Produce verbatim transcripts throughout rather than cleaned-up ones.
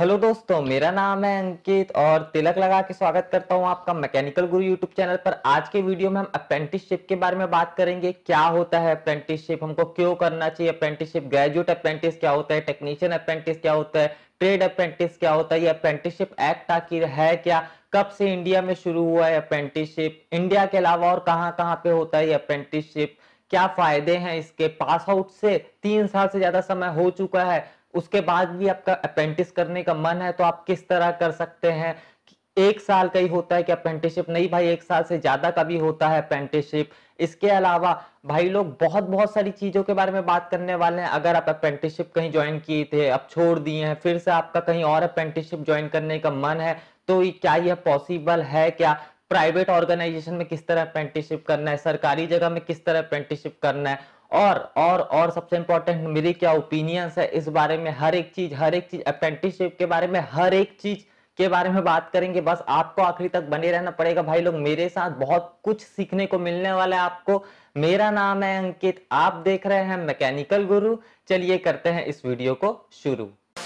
Hello दोस्तों, मेरा नाम है अंकित और तिलक लगा के स्वागत करता हूं आपका मैकेनिकल गुरु यूट्यूब चैनल पर। आज के वीडियो में हम अप्रेंटिसशिप के बारे में बात करेंगे। क्या होता है अप्रेंटिसशिप, हमको क्यों करना चाहिए अप्रेंटिसशिप, ग्रेजुएट अप्रेंटिस क्या होता है, टेक्नीशियन अप्रेंटिस क्या होता है, ट्रेड अप्रेंटिस क्या होता है, ये अप्रेंटिसशिप एक्ट आखिर है क्या, कब से इंडिया में शुरू हुआ है अप्रेंटिसशिप, इंडिया के अलावा और कहाँ कहाँ पे होता है ये अप्रेंटिसशिप, क्या फायदे हैं इसके, पास आउट से तीन साल से ज्यादा समय हो चुका है, उसके बाद भी आपका अप्रेंटिस करने का मन है तो आप किस तरह कर सकते हैं। एक साल का ही होता है कि अप्रेंटिसशिप, नहीं भाई एक साल से ज्यादा का भी होता है अप्रेंटिसशिप। इसके अलावा भाई लोग बहुत बहुत सारी चीजों के बारे में बात करने वाले हैं। अगर आप अप्रेंटिसशिप कहीं ज्वाइन किए थे, अब छोड़ दिए हैं, फिर से आपका कहीं और अप्रेंटिसशिप ज्वाइन करने का मन है तो क्या यह पॉसिबल है क्या, प्राइवेट ऑर्गेनाइजेशन में किस तरह अप्रेंटिसशिप करना है, सरकारी जगह में किस तरह अप्रेंटिसशिप करना है, और और और सबसे इंपॉर्टेंट मेरी क्या ओपिनियंस है इस बारे में। हर एक चीज हर एक चीज अप्रेंटिसशिप के बारे में, हर एक चीज के बारे में बात करेंगे। बस आपको आखिरी तक बने रहना पड़ेगा भाई लोग, मेरे साथ बहुत कुछ सीखने को मिलने वाला है आपको। मेरा नाम है अंकित, आप देख रहे हैं मैकेनिकल गुरु। चलिए करते हैं इस वीडियो को शुरू।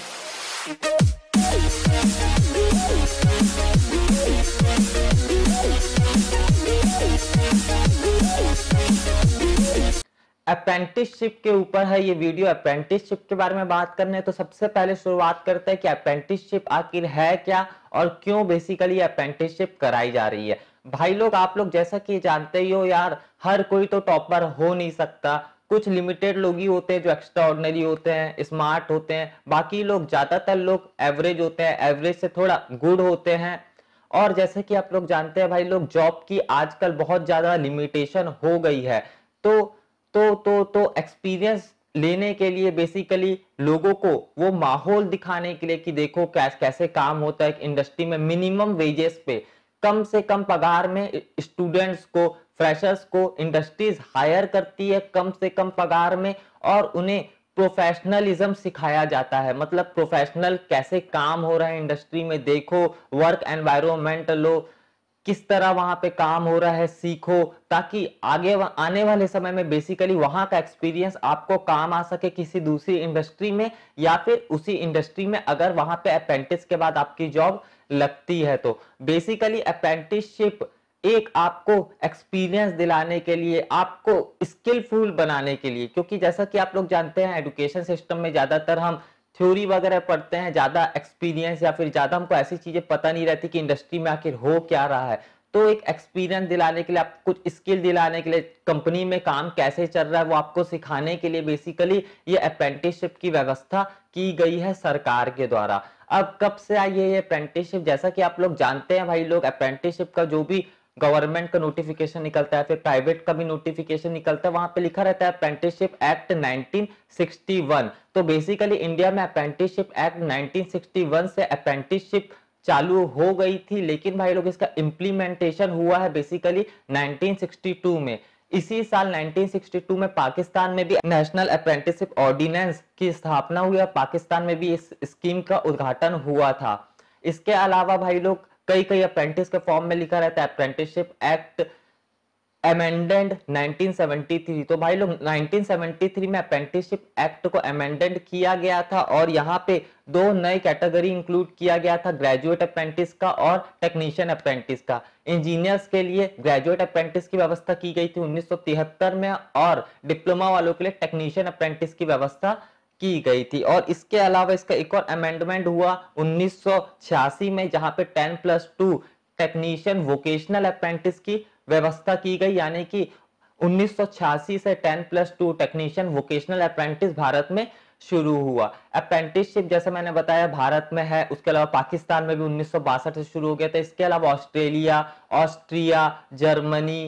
अप्रेंटिसशिप के ऊपर है ये वीडियो। अप्रेंटिसशिप के बारे में बात करने तो सबसे पहले शुरुआत करते हैं कि अप्रेंटिसशिप आखिर है क्या और क्यों बेसिकली अप्रेंटिसशिप कराई जा रही है। भाई लोग आप लोग जैसा कि जानते ही हो यार, हर कोई तो टॉपर हो नहीं सकता। कुछ लिमिटेड लोग ही होते हैं जो एक्स्ट्रा ऑर्डिनरी होते हैं, स्मार्ट होते हैं। बाकी लोग, ज्यादातर लोग एवरेज होते हैं, एवरेज से थोड़ा गुड होते हैं। और जैसे कि आप लोग जानते हैं भाई लोग, जॉब की आजकल बहुत ज्यादा लिमिटेशन हो गई है। तो तो तो तो एक्सपीरियंस लेने के लिए बेसिकली लोगों को वो माहौल दिखाने के लिए कि देखो कैस, कैसे काम होता है इंडस्ट्री में, मिनिमम वेजेस पे, कम से कम पगार में स्टूडेंट्स को, फ्रेशर्स को इंडस्ट्रीज हायर करती है कम से कम पगार में, और उन्हें प्रोफेशनलिज्म सिखाया जाता है। मतलब प्रोफेशनल कैसे काम हो रहा है इंडस्ट्री में, देखो वर्क एनवायरनमेंट लो, किस तरह वहां पे काम हो रहा है, सीखो, ताकि आगे आने वाले समय में बेसिकली वहां का एक्सपीरियंस आपको काम आ सके किसी दूसरी इंडस्ट्री में, या फिर उसी इंडस्ट्री में अगर वहां पे अप्रेंटिस के बाद आपकी जॉब लगती है तो। बेसिकली अप्रेंटिसशिप एक आपको एक्सपीरियंस दिलाने के लिए, आपको स्किलफुल बनाने के लिए, क्योंकि जैसा कि आप लोग जानते हैं एजुकेशन सिस्टम में ज्यादातर हम थ्योरी वगैरह पढ़ते हैं, ज्यादा एक्सपीरियंस या फिर ज्यादा हमको ऐसी चीजें पता नहीं रहती कि इंडस्ट्री में आखिर हो क्या रहा है। तो एक एक्सपीरियंस दिलाने के लिए, आपको कुछ स्किल दिलाने के लिए, कंपनी में काम कैसे चल रहा है वो आपको सिखाने के लिए बेसिकली ये अप्रेंटिसशिप की व्यवस्था की गई है सरकार के द्वारा। अब कब से आई है ये अप्रेंटिसशिप, जैसा कि आप लोग जानते हैं भाई लोग, अप्रेंटिसशिप का जो भी गवर्नमेंट का नोटिफिकेशन निकलता है, फिर प्राइवेट का भी नोटिफिकेशन निकलता है, वहां पे लिखा रहता है apprenticeship act nineteen sixty one. तो बेसिकली इंडिया में apprenticeship act nineteen sixty one से अप्रेंटिसशिप चालू हो गई थी, लेकिन भाई लोग इसका इंप्लीमेंटेशन हुआ है बेसिकली नाइनटीन सिक्सटी टू में। इसी साल नाइनटीन सिक्सटी टू में पाकिस्तान में भी नेशनल अप्रेंटिसशिप ऑर्डिनेंस की स्थापना हुई और पाकिस्तान में भी इस स्कीम का उद्घाटन हुआ था। इसके अलावा भाई लोग कई कई अप्रेंटिस के फॉर्म में लिखा रहता है apprenticeship act amended nineteen seventy three. तो भाई लोग नाइनटीन सेवेंटी थ्री में अप्रेंटिसशिप एक्ट को अमेंडेड किया गया था और यहाँ पे दो नए कैटेगरी इंक्लूड किया गया था, ग्रेजुएट अप्रेंटिस का और टेक्नीशियन अप्रेंटिस का। इंजीनियर्स के लिए ग्रेजुएट अप्रेंटिस की व्यवस्था की गई थी उन्नीस सौ तिहत्तर में, और डिप्लोमा वालों के लिए टेक्नीशियन अप्रेंटिस की व्यवस्था की गई थी। और इसके अलावा इसका एक और अमेंडमेंट हुआ उन्नीस सौ छियासी में, जहां पे ten plus two technician vocational apprentice की व्यवस्था की गई, यानी कि उन्नीस सौ छियासी से ten plus two technician vocational apprentice Bharat में शुरू हुआ। अप्रेंटिसशिप जैसे मैंने बताया भारत में है, उसके अलावा पाकिस्तान में भी उन्नीस सौ बासठ से शुरू हो गया था। इसके अलावा ऑस्ट्रेलिया, ऑस्ट्रिया, जर्मनी,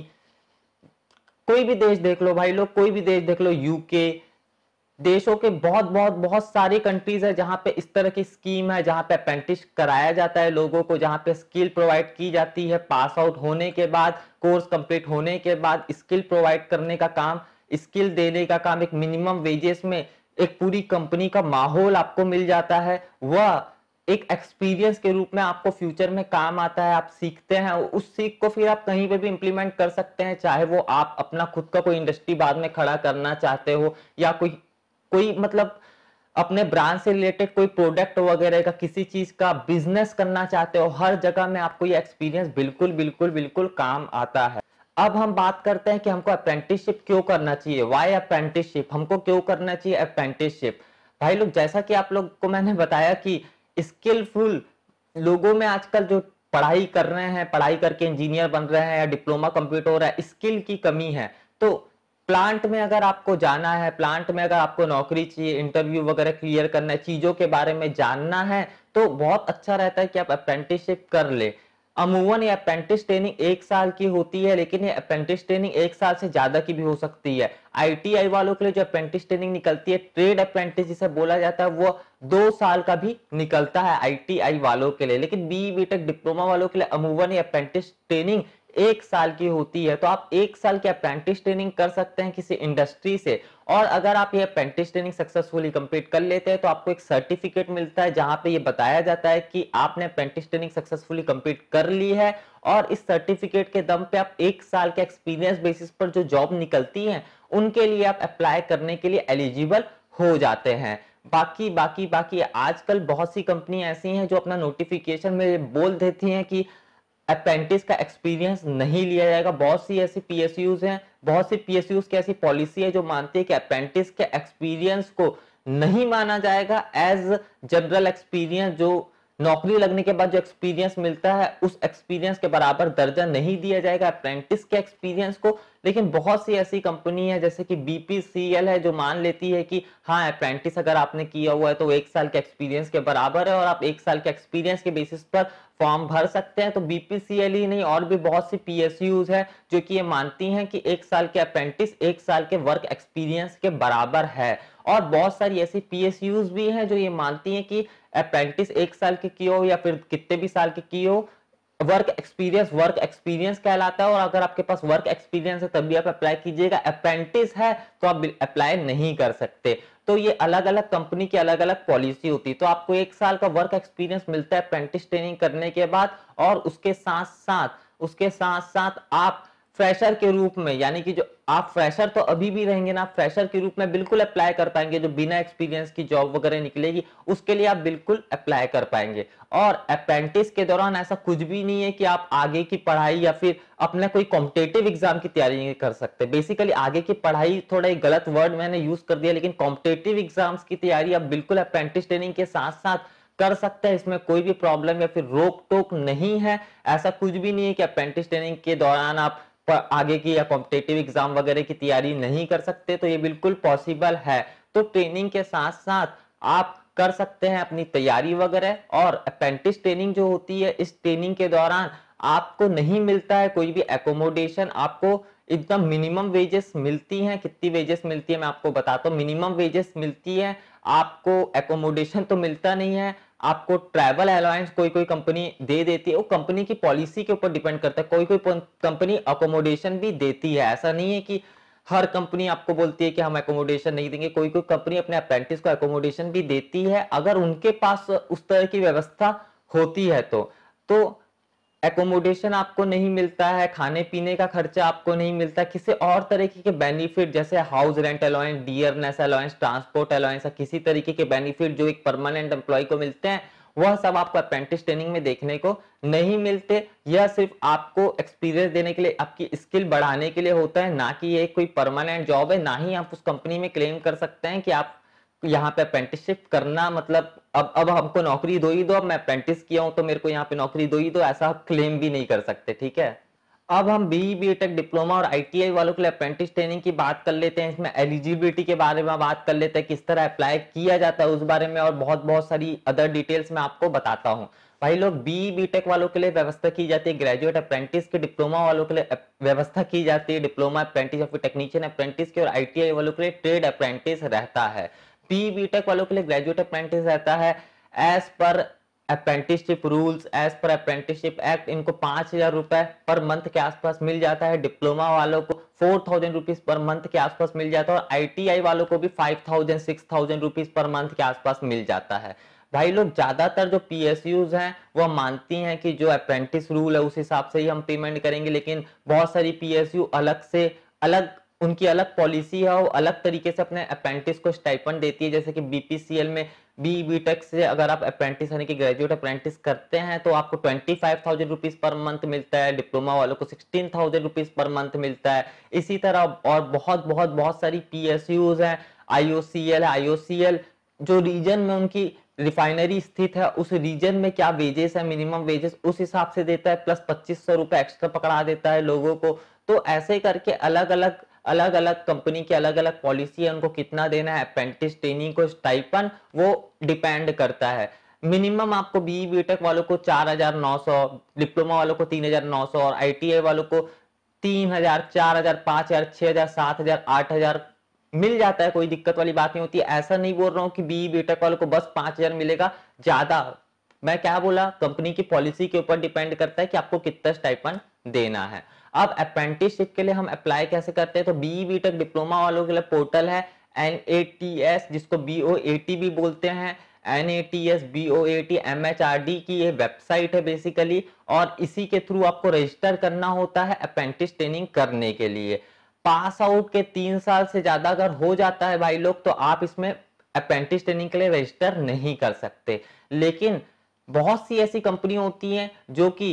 कोई भी देश देख लो भाई लोग, कोई भी देश देख लो, यूके, देशों के बहुत बहुत बहुत सारी कंट्रीज है जहां पे इस तरह की स्कीम है, जहां पे अप्रेंटिस कराया जाता है लोगों को, जहां पे स्किल प्रोवाइड की जाती है। पास आउट होने के बाद, कोर्स कंप्लीट होने के बाद स्किल प्रोवाइड करने का काम, स्किल देने का काम, एक मिनिमम वेजेस में एक पूरी कंपनी का माहौल आपको मिल जाता है। वह एक एक्सपीरियंस के रूप में आपको फ्यूचर में काम आता है, आप सीखते हैं, उस सीख को फिर आप कहीं पे भी इंप्लीमेंट कर सकते हैं, चाहे वो आप अपना खुद का कोई इंडस्ट्री बाद में खड़ा करना चाहते हो, या कोई कोई मतलब अपने ब्रांच से रिलेटेड कोई प्रोडक्ट वगैरह का किसी चीज का बिजनेस करना चाहते हो, हर जगह में आपको ये एक्सपीरियंस बिल्कुल बिल्कुल बिल्कुल काम आता है। अब हम बात करते हैं कि हमको अप्रेंटिसशिप क्यों करना चाहिए, वाई अप्रेंटिसशिप, हमको क्यों करना चाहिए अप्रेंटिसशिप। भाई लोग, जैसा कि आप लोग को मैंने बताया कि स्किलफुल लोगों में आजकल जो पढ़ाई कर रहे हैं, पढ़ाई करके इंजीनियर बन रहे हैं या डिप्लोमा कंप्लीट हो रहा है, स्किल की कमी है। तो प्लांट में अगर आपको जाना है, प्लांट में अगर आपको नौकरी चाहिए, इंटरव्यू वगैरह क्लियर करना है, चीजों के बारे में जानना है, तो बहुत अच्छा रहता है कि आप अप्रेंटिसशिप कर ले। अमूमन ये अप्रेंटिस ट्रेनिंग एक साल की होती है, लेकिन ये अप्रेंटिस ट्रेनिंग एक साल से ज्यादा की भी हो सकती है। आईटीआई वालों के लिए जो अप्रेंटिस ट्रेनिंग निकलती है, ट्रेड अप्रेंटिस जिसे बोला जाता है, वो दो साल का भी निकलता है आईटीआई वालों के लिए। लेकिन बी बीटेक डिप्लोमा वालों के लिए अमूमन ये अप्रेंटिस ट्रेनिंग एक साल की होती है। तो आप एक साल की अप्रेंटिस ट्रेनिंग कर सकते हैं किसी इंडस्ट्री से, और अगर आप ये अप्रेंटिस ट्रेनिंग सक्सेसफुली कंप्लीट कर लेते हैं तो आपको एक सर्टिफिकेट मिलता है जहां पे ये बताया जाता है कि आपने अप्रेंटिस ट्रेनिंग सक्सेसफुली कंप्लीट कर ली है। और इस सर्टिफिकेट के दम पे आप एक साल के एक्सपीरियंस बेसिस पर जो जॉब निकलती है उनके लिए आप अप्लाई करने के लिए एलिजिबल हो जाते हैं। बाकी बाकी बाकी आजकल बहुत सी कंपनी ऐसी हैं जो अपना नोटिफिकेशन में बोल देती हैं कि अप्रेंटिस का एक्सपीरियंस नहीं लिया जाएगा। बहुत सी ऐसी पीएसयूज हैं, बहुत सी पीएसयूज की ऐसी पॉलिसी है जो मानती है कि अप्रेंटिस के एक्सपीरियंस को नहीं माना जाएगा एज जनरल एक्सपीरियंस। जो नौकरी लगने के बाद जो एक्सपीरियंस मिलता है उस एक्सपीरियंस के बराबर दर्जा नहीं दिया जाएगा अप्रेंटिस के एक्सपीरियंस को। लेकिन बहुत सी ऐसी कंपनी है जैसे कि बीपीसीएल है जो मान लेती है कि हाँ, अप्रेंटिस अगर आपने किया हुआ है तो एक साल के एक्सपीरियंस के बराबर है और आप एक साल के एक्सपीरियंस के बेसिस पर फॉर्म भर सकते हैं। तो बीपीसीएल ही नहीं, और भी बहुत सी पीएसयूज है जो कि ये मानती हैं कि एक साल के अप्रेंटिस एक साल के वर्क एक्सपीरियंस के बराबर है। और बहुत सारी ऐसी पीएसयूज भी हैं जो ये मानती हैं कि अप्रेंटिस एक साल के की हो या फिर कितने भी साल के की हो, वर्क एक्सपीरियंस वर्क एक्सपीरियंस कहलाता है। और अगर आपके पास वर्क एक्सपीरियंस है तभी आप अप्लाई कीजिएगा, अप्रेंटिस है तो आप अप्लाई नहीं कर सकते। तो ये अलग अलग कंपनी की अलग अलग पॉलिसी होती है। तो आपको एक साल का वर्क एक्सपीरियंस मिलता है अप्रेंटिस ट्रेनिंग करने के बाद, और उसके साथ साथ उसके साथ साथ आप फ्रेशर के रूप में, यानी कि जो आप फ्रेशर तो अभी भी रहेंगे ना, फ्रेशर के रूप में बिल्कुल अप्लाई कर पाएंगे। जो बिना एक्सपीरियंस की जॉब वगैरह निकलेगी उसके लिए आप बिल्कुल अप्लाई कर पाएंगे। और अप्रेंटिस के दौरान ऐसा कुछ भी नहीं है कि आप आगे की पढ़ाई या फिर अपना कोई कॉम्पिटिटिव एग्जाम की तैयारी नहीं कर सकते। बेसिकली आगे की पढ़ाई थोड़ा एक गलत वर्ड मैंने यूज कर दिया, लेकिन कॉम्पिटिटिव एग्जाम्स की तैयारी आप बिल्कुल अप्रेंटिस ट्रेनिंग के साथ साथ कर सकते हैं। इसमें कोई भी प्रॉब्लम या फिर रोक टोक नहीं है। ऐसा कुछ भी नहीं है कि अप्रेंटिस ट्रेनिंग के दौरान आप आगे की या कॉम्पिटिटिव एग्जाम वगैरह की तैयारी नहीं कर सकते। तो ये बिल्कुल पॉसिबल है। तो ट्रेनिंग के साथ साथ आप कर सकते हैं अपनी तैयारी वगैरह। और अप्रेंटिस ट्रेनिंग जो होती है, इस ट्रेनिंग के दौरान आपको नहीं मिलता है कोई भी एकोमोडेशन, आपको एकदम मिनिमम वेजेस मिलती हैं। कितनी वेजेस मिलती है मैं आपको बताता हूँ। मिनिमम वेजेस मिलती है, आपको एकोमोडेशन तो मिलता नहीं है, आपको ट्रैवल अलाउंस कोई कोई कंपनी दे देती है, वो कंपनी की पॉलिसी के ऊपर डिपेंड करता है। कोई कोई कंपनी अकोमोडेशन भी देती है, ऐसा नहीं है कि हर कंपनी आपको बोलती है कि हम अकोमोडेशन नहीं देंगे। कोई कोई कंपनी अपने अप्रेंटिस को अकोमोडेशन भी देती है अगर उनके पास उस तरह की व्यवस्था होती है। तो तो एकोमोडेशन आपको नहीं मिलता है, खाने पीने का खर्चा आपको नहीं मिलता, किसी और तरीके के बेनिफिट जैसे house rent allowance, dearness allowance, transport allowance, किसी तरीके के बेनिफिट जो एक परमानेंट एम्प्लॉय को मिलते हैं, वह सब आपको अप्रेंटिस ट्रेनिंग में देखने को नहीं मिलते। यह सिर्फ आपको एक्सपीरियंस देने के लिए, आपकी स्किल बढ़ाने के लिए होता है, ना कि ये कोई परमानेंट जॉब है। ना ही आप उस कंपनी में क्लेम कर सकते हैं कि आप यहाँ पे अप्रेंटिसशिप करना मतलब अब अब हमको नौकरी दो ही दो, अब मैं अप्रेंटिस किया हूं तो मेरे को यहाँ पे नौकरी दो ही दो, ऐसा क्लेम भी नहीं कर सकते। ठीक है, अब हम बी बीटेक डिप्लोमा और आईटीआई वालों के लिए अप्रेंटिस ट्रेनिंग की बात कर लेते हैं। इसमें एलिजिबिलिटी के बारे में बात कर लेते हैं, किस तरह अप्लाई किया जाता है उस बारे में, और बहुत बहुत सारी अदर डिटेल्स में आपको बताता हूँ। भाई लोग, बी बीटेक वालों के लिए व्यवस्था की जाती है ग्रेजुएट अप्रेंटिस के, डिप्लोमा वालों के लिए व्यवस्था की जाती है डिप्लोमा अप्रेंटिस या फिर टेक्नीशियन अप्रेंटिस की, और आईटीआई वालों के लिए ट्रेड अप्रेंटिस रहता है। बी बीटेक वालों के लिए ग्रेजुएट अप्रेंटिस रहता है as per apprenticeship rules, as per apprenticeship act. इनको पांच हजार रुपए पर मंथ के आसपास मिल जाता है। डिप्लोमा वालों को four thousand rupees per month के आसपास मिल जाता है, और आईटीआई वालों को भी five thousand six thousand rupees per month के आसपास मिल जाता है। भाई लोग, ज्यादातर जो पीएसयूज हैं वह मानती हैं कि जो अप्रेंटिस रूल है उस हिसाब से ही हम पेमेंट करेंगे, लेकिन बहुत सारी पीएसयू अलग से अलग उनकी अलग पॉलिसी है, वो अलग तरीके से अपने अप्रेंटिस को स्टाइपेंड देती है। जैसे कि बीपीसीएल में बी बीटेक से अगर आप अप्रेंटिस यानी कि ग्रेजुएट अप्रेंटिस करते हैं तो आपको twenty five thousand rupees per month मिलता है, डिप्लोमा वालों को sixteen thousand rupees per month मिलता है। इसी तरह और बहुत बहुत बहुत सारी पीएसयूज हैं, आईओसीएल है, आईओसीएल जो रीजन में उनकी रिफाइनरी स्थित है उस रीजन में क्या वेजेस है, मिनिमम वेजेस उस हिसाब से देता है, प्लस पच्चीस सौ रुपए एक्स्ट्रा पकड़ा देता है लोगों को। तो ऐसे करके अलग अलग अलग अलग कंपनी की अलग अलग पॉलिसी है, उनको कितना देना है अप्रेंटिस ट्रेनिंग को स्टाइपन वो डिपेंड करता है। मिनिमम आपको बी बीटेक वालों को चार हजार नौ सौ, डिप्लोमा वालों को तीन हजार नौ सौ और आईटीआई वालों को तीन हजार, चार हजार, पांच हजार, छह हजार, सात हजार, आठ हजार मिल जाता है, कोई दिक्कत वाली बात नहीं होती है। ऐसा नहीं बोल रहा हूँ कि बी बीटेक वालों को बस पांच हजार मिलेगा ज्यादा। मैं क्या बोला, कंपनी की पॉलिसी के ऊपर डिपेंड करता है कि आपको कितना स्टाइपेंड देना है। अब अप्रेंटिसशिप के लिए हम अप्लाई कैसे करते हैं, तो बी बीटेक डिप्लोमा वालों के लिए पोर्टल है एन ए टी एस, जिसको बी ओ ए टी भी बोलते हैं। N A T S, B O A T, M H R D की ये वेबसाइट है बेसिकली, और इसी के थ्रू आपको रजिस्टर करना होता है अप्रेंटिस ट्रेनिंग करने के लिए। पास आउट के तीन साल से ज्यादा अगर हो जाता है भाई लोग तो आप इसमें अप्रेंटिस ट्रेनिंग के लिए रजिस्टर नहीं कर सकते। लेकिन बहुत सी ऐसी कंपनी होती हैं जो कि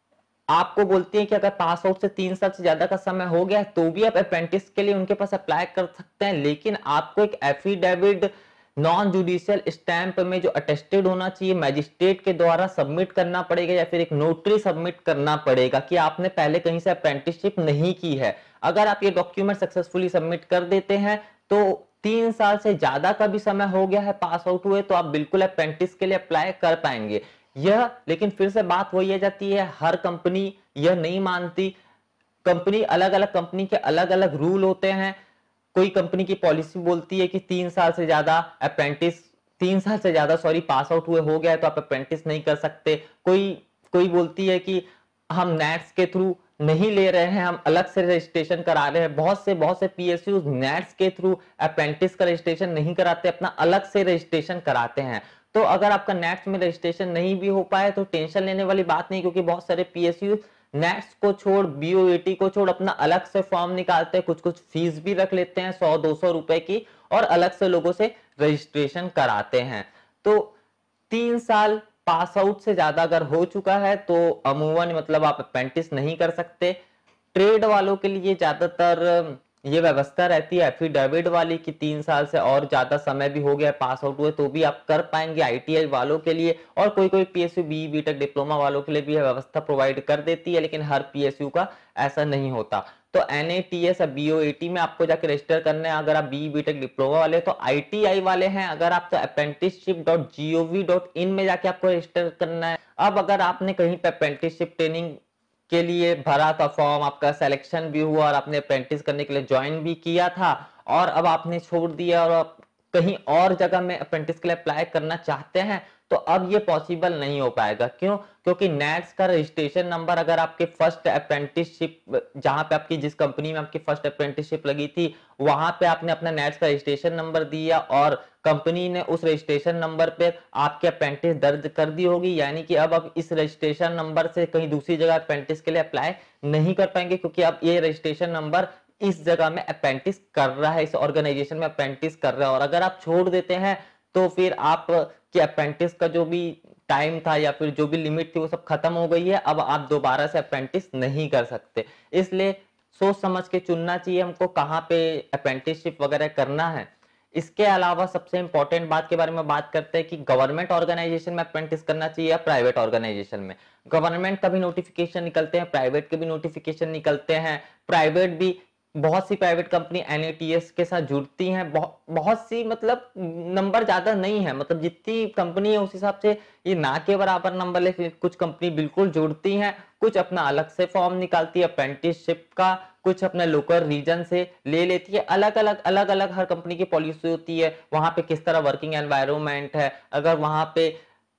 आपको बोलती है कि अगर पास आउट से तीन साल से ज्यादा का समय हो गया तो भी आप अप्रेंटिस के लिए उनके पास अप्लाई कर सकते हैं, लेकिन आपको एक एफिडेविट नॉन जुडिशियल स्टैंप में जो अटेस्टेड होना चाहिए मैजिस्ट्रेट के द्वारा सबमिट करना पड़ेगा, या फिर एक नोटरी सबमिट करना पड़ेगा कि आपने पहले कहीं से अप्रेंटिसशिप नहीं की है। अगर आप ये डॉक्यूमेंट सक्सेसफुली सबमिट कर देते हैं तो तीन साल से ज्यादा का भी समय हो गया है पास आउट हुए तो आप बिल्कुल अप्रेंटिस के लिए अप्लाई कर पाएंगे। यह लेकिन फिर से बात वही आ जाती है, हर कंपनी यह नहीं मानती। कंपनी अलग अलग कंपनी के अलग अलग रूल होते हैं। कोई कंपनी की पॉलिसी बोलती है कि तीन साल से ज्यादा अप्रेंटिस तीन साल से ज्यादा सॉरी पास आउट हुए हो गया है तो आप अप्रेंटिस नहीं कर सकते। कोई कोई बोलती है कि हम नेट्स के थ्रू नहीं ले रहे हैं, हम अलग से रजिस्ट्रेशन करा रहे हैं। बहुत से बहुत से पीएसयू नेट्स के थ्रू अप्रेंटिस का रजिस्ट्रेशन नहीं कराते, अपना अलग से रजिस्ट्रेशन कराते हैं। तो अगर आपका नेट्स में रजिस्ट्रेशन नहीं भी हो पाए तो टेंशन लेने वाली बात नहीं, क्योंकि बहुत सारे पीएसयू नेट्स को छोड़ बीओएटी को छोड़ अपना अलग से फॉर्म निकालते हैं, कुछ कुछ फीस भी रख लेते हैं सौ दो सौ रुपए की, और अलग से लोगों से रजिस्ट्रेशन कराते हैं। तो तीन साल पास आउट से ज्यादा अगर हो चुका है तो अमूमन मतलब आप अप्रेंटिस नहीं कर सकते। ट्रेड वालों के लिए ज्यादातर ये व्यवस्था रहती है एफिडेविट वाली कि तीन साल से और ज्यादा समय भी हो गया पास आउट हुए तो भी आप कर पाएंगे आईटीआई वालों के लिए, और कोई कोई पीएसयू बी बीटेक डिप्लोमा वालों के लिए भी व्यवस्था प्रोवाइड कर देती है, लेकिन हर पीएसयू का ऐसा नहीं होता। तो एनएटीएस या बीओएटी में आपको जाकर रजिस्टर करना है अगर आप बी बीटेक डिप्लोमा वाले। तो आईटीआई वाले हैं अगर आप तो apprenticeship dot G O V dot in में जाके आपको रजिस्टर करना है। अब अगर आपने कहीं पे अप्रेंटिसशिप ट्रेनिंग के लिए भरा था फॉर्म, आपका सिलेक्शन भी हुआ और आपने अप्रेंटिस करने के लिए ज्वाइन भी किया था, और अब आपने छोड़ दिया और आप कहीं और जगह में अप्रेंटिस के लिए अप्लाई करना चाहते हैं, तो अब ये पॉसिबल नहीं हो पाएगा। क्यों? क्योंकि नेट्स का रजिस्ट्रेशन नंबर अगर आपके फर्स्ट अप्रेंटिसशिप जहां पे आपकी जिस कंपनी में आपकी फर्स्ट अप्रेंटिसशिप लगी थी वहां पे आपने अपना नेट्स का रजिस्ट्रेशन नंबर दिया और कंपनी ने उस रजिस्ट्रेशन नंबर पे आपके अप्रेंटिस दर्ज कर दी होगी, यानी कि अब आप इस रजिस्ट्रेशन नंबर से कहीं दूसरी जगह अप्रेंटिस के लिए अप्लाई नहीं कर पाएंगे, क्योंकि अब ये रजिस्ट्रेशन नंबर इस जगह में अप्रेंटिस कर रहा है, इस ऑर्गेनाइजेशन में अप्रेंटिस कर रहा है। और अगर आप छोड़ देते हैं तो फिर आप के अप्रेंटिस का जो भी टाइम था या फिर जो भी लिमिट थी वो सब खत्म हो गई है, अब आप दोबारा से अप्रेंटिस नहीं कर सकते। इसलिए सोच समझ के चुनना चाहिए हमको कहाँ पे अप्रेंटिसशिप वगैरह करना है। इसके अलावा सबसे इंपॉर्टेंट बात के बारे में बात करते हैं कि गवर्नमेंट ऑर्गेनाइजेशन में अप्रेंटिस करना चाहिए या प्राइवेट ऑर्गेनाइजेशन में। गवर्नमेंट का भी नोटिफिकेशन निकलते हैं, प्राइवेट के भी नोटिफिकेशन निकलते हैं। प्राइवेट भी बहुत सी प्राइवेट कंपनी एनएटीएस के साथ जुड़ती हैं, बहुत बहुत सी मतलब नंबर ज्यादा नहीं है, मतलब जितनी कंपनी है उस हिसाब से ये ना के बराबर नंबर, लेकिन कुछ कंपनी बिल्कुल जुड़ती हैं, कुछ अपना अलग से फॉर्म निकालती है अप्रेंटिसशिप का, कुछ अपने लोकल रीजन से ले लेती है। अलग अलग अलग अलग हर कंपनी की पॉलिसी होती है, वहां पे किस तरह वर्किंग एनवायरनमेंट है। अगर वहां पे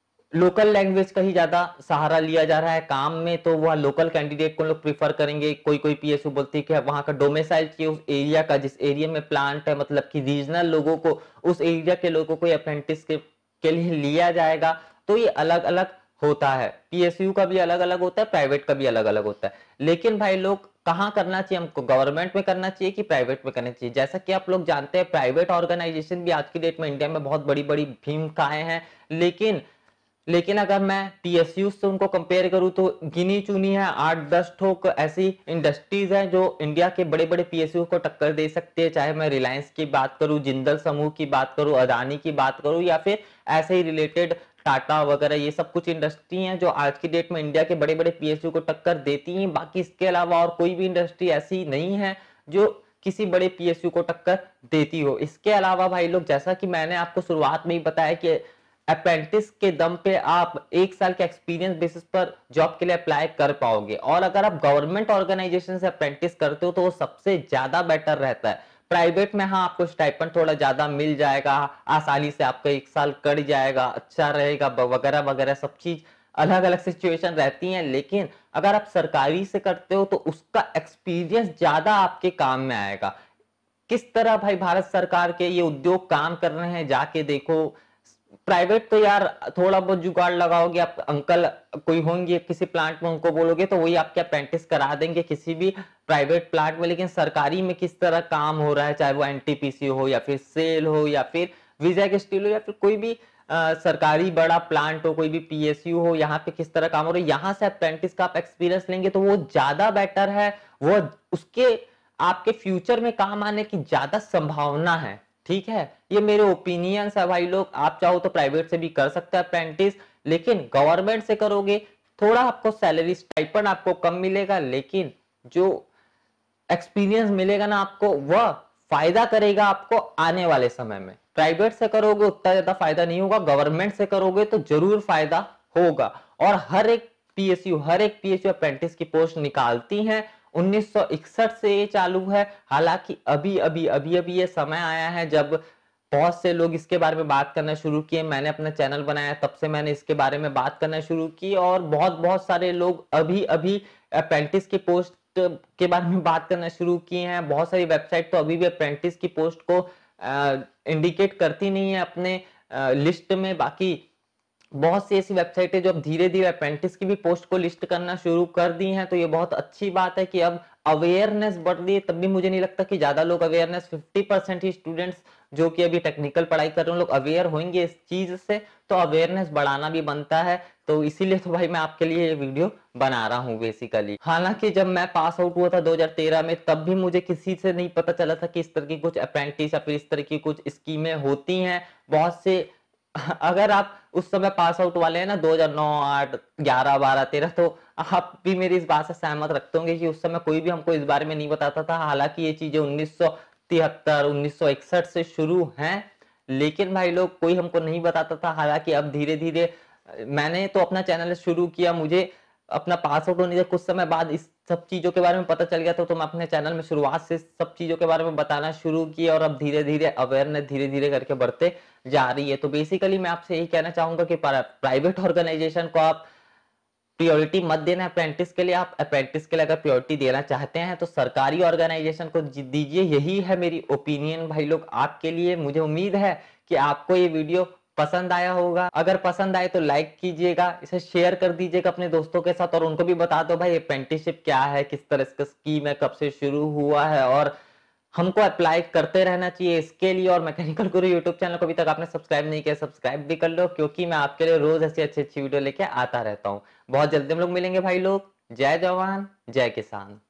लोकल लैंग्वेज का ही ज्यादा सहारा लिया जा रहा है काम में तो वह लोकल कैंडिडेट को लोग प्रीफर करेंगे। कोई कोई पीएसयू बोलती है कि वहां का डोमिसाइल चाहिए उस एरिया का, जिस एरिया में प्लांट है, मतलब कि रीजनल लोगों को, उस एरिया के लोगों को अप्रेंटिस के, के लिए लिया जाएगा। तो ये अलग अलग होता है। पीएसयू का भी अलग अलग होता है, प्राइवेट का भी अलग अलग होता है। लेकिन भाई लोग कहाँ करना चाहिए हमको, गवर्नमेंट में करना चाहिए कि प्राइवेट में करना चाहिए? जैसा कि आप लोग जानते हैं प्राइवेट ऑर्गेनाइजेशन भी आज की डेट में इंडिया में बहुत बड़ी बड़ी भूमिकाएं हैं, लेकिन लेकिन अगर मैं पीएसयू से उनको कंपेयर करूं तो गिनी चुनी है आठ दस ठोक ऐसी इंडस्ट्रीज हैं जो इंडिया के बड़े बड़े पीएसयू को टक्कर दे सकती है। चाहे मैं रिलायंस की बात करूं, जिंदल समूह की बात करूं, अदानी की बात करूं, या फिर ऐसे ही रिलेटेड टाटा वगैरह, ये सब कुछ इंडस्ट्री हैं जो आज की डेट में इंडिया के बड़े बड़े पीएसयू को टक्कर देती हैं। बाकी इसके अलावा और कोई भी इंडस्ट्री ऐसी नहीं है जो किसी बड़े पीएसयू को टक्कर देती हो। इसके अलावा भाई लोग, जैसा कि मैंने आपको शुरुआत में ही बताया कि अप्रेंटिस के दम पे आप एक साल के एक्सपीरियंस बेसिस पर जॉब के लिए अप्लाई कर पाओगे, और अगर आप गवर्नमेंट ऑर्गेनाइजेशन से अप्रेंटिस करते हो तो वो सबसे ज्यादा बेटर रहता है। प्राइवेट में हाँ आपको स्टाइपेंड थोड़ा ज्यादा मिल जाएगा, आसानी से आपका एक साल कट जाएगा, अच्छा रहेगा वगैरह वगैरह, सब चीज अलग अलग सिचुएशन रहती हैं। लेकिन अगर आप सरकारी से करते हो तो उसका एक्सपीरियंस ज्यादा आपके काम में आएगा। किस तरह भाई भारत सरकार के ये उद्योग काम कर रहे हैं जाके देखो। प्राइवेट तो यार थोड़ा बहुत जुगाड़ लगाओगे, आप अंकल कोई होंगे किसी प्लांट में, उनको बोलोगे तो वही आपके अप्रेंटिस करा देंगे किसी भी प्राइवेट प्लांट में। लेकिन सरकारी में किस तरह काम हो रहा है, चाहे वो एनटीपीसी हो या फिर सेल हो या फिर विजय स्टील हो या फिर कोई भी आ, सरकारी बड़ा प्लांट हो, कोई भी पीएसयू हो, यहाँ पे किस तरह काम हो रहा है, यहाँ से अप्रेंटिस का आप एक्सपीरियंस लेंगे तो वो ज्यादा बेटर है। वो उसके आपके फ्यूचर में काम आने की ज्यादा संभावना है। ठीक है, ये मेरे ओपिनियंस है भाई लोग। आप चाहो तो प्राइवेट से भी कर सकते हैं अप्रेंटिस, लेकिन गवर्नमेंट से करोगे थोड़ा आपको सैलरी स्टाइपेंड आपको कम मिलेगा, लेकिन जो एक्सपीरियंस मिलेगा ना आपको, वह फायदा करेगा आपको आने वाले समय में। प्राइवेट से करोगे उतना ज्यादा फायदा नहीं होगा, गवर्नमेंट से करोगे तो जरूर फायदा होगा। और हर एक पीएसयू हर एक पीएसयू अप्रेंटिस की पोस्ट निकालती हैं। उन्नीस सौ इकसठ से ये चालू है। हालांकि अभी अभी अभी अभी ये समय आया है जब बहुत से लोग इसके बारे में बात करना शुरू किए। मैंने अपना चैनल बनाया तब से मैंने इसके बारे में बात करना शुरू की, और बहुत बहुत सारे लोग अभी अभी अप्रेंटिस की पोस्ट के बारे में बात करना शुरू किए हैं। बहुत सारी वेबसाइट तो अभी भी अप्रेंटिस की पोस्ट को इंडिकेट करती नहीं है अपने लिस्ट में। बाकी बहुत सी ऐसी वेबसाइट है जो अब धीरे धीरे अप्रेंटिस की भी पोस्ट को लिस्ट करना शुरू कर दी हैं। तो ये बहुत अच्छी बात है कि अब अवेयरनेस बढ़ रही है। तब भी मुझे नहीं लगता कि ज्यादा लोग अवेयरनेस, फिफ्टी परसेंट ही स्टूडेंट्स जो कि अभी टेक्निकल पढ़ाई कर रहे हैं लोग अवेयर होंगे इस चीज से, तो अवेयरनेस बढ़ाना भी बनता है। तो इसीलिए तो भाई मैं आपके लिए ये वीडियो बना रहा हूँ बेसिकली। हालांकि जब मैं पास आउट हुआ था दो हज़ार तेरह में, तब भी मुझे किसी से नहीं पता चला था कि इस तरह की कुछ अप्रेंटिस या फिर इस तरह की कुछ स्कीमें होती हैं। बहुत से अगर आप उस समय पास आउट वाले हैं ना दो हज़ार नौ, आठ, ग्यारह, बारह, तेरह, तो आप भी मेरी इस बात से सहमत रखते होंगे कि उस समय कोई भी हमको इस बारे में नहीं बताता था। हालांकि ये चीजें उन्नीस सौ तिहत्तर उन्नीस सौ इकसठ से शुरू हैं, लेकिन भाई लोग कोई हमको नहीं बताता था। हालांकि अब धीरे धीरे मैंने तो अपना चैनल शुरू किया, मुझे अपना पास आउट होने के कुछ समय बाद इस सब चीजों के बारे में पता चल गया था, तो मैं अपने चैनल में शुरुआत से सब चीजों के बारे में बताना शुरू किया, और अब धीरे धीरे अवेयरनेस धीरे धीरे करके बढ़ते जा रही है। तो बेसिकली मैं आपसे यही कहना चाहूंगा कि प्राइवेट ऑर्गेनाइजेशन को आप प्रायोरिटी मत देना अप्रेंटिस के लिए। आप अप्रेंटिस के लिए अगर प्रायोरिटी देना चाहते हैं तो सरकारी ऑर्गेनाइजेशन को दीजिए। यही है मेरी ओपिनियन भाई लोग आपके लिए। मुझे उम्मीद है कि आपको ये वीडियो पसंद आया होगा। अगर पसंद आए तो लाइक कीजिएगा, इसे शेयर कर दीजिएगा अपने दोस्तों के साथ, और उनको भी बता दो भाई अप्रेंटिसशिप क्या है, किस तरह का स्कीम है, कब से शुरू हुआ है, और हमको अप्लाई करते रहना चाहिए इसके लिए। और मैकेनिकल गुरु यूट्यूब चैनल को अभी तक आपने सब्सक्राइब नहीं किया, सब्सक्राइब भी कर लो, क्योंकि मैं आपके लिए रोज ऐसी अच्छी अच्छी वीडियो लेके आता रहता हूँ। बहुत जल्दी हम लोग मिलेंगे भाई लोग। जय जवान जय किसान।